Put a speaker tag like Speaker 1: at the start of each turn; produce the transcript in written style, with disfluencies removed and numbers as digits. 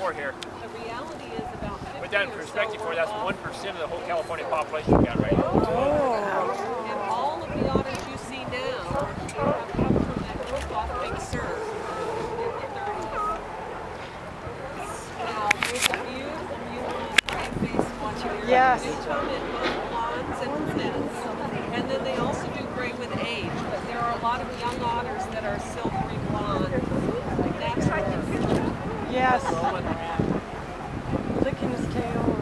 Speaker 1: more here.
Speaker 2: The reality is about 50
Speaker 1: Put that in
Speaker 2: or
Speaker 1: perspective
Speaker 2: so
Speaker 1: for
Speaker 2: are
Speaker 1: you, that's
Speaker 2: off.
Speaker 1: 1% of the whole California population you got, right?
Speaker 2: And all of the otters you see now have come from that group off Big Sur in the 30s. Now, there's a beautiful, beautiful gray face watching here.
Speaker 3: Yes.
Speaker 2: They come in both blondes and brunettes. And then they also do gray with age, but there are a lot of young otters that are silvery blonde. That's right.
Speaker 3: Yes. Licking his tail.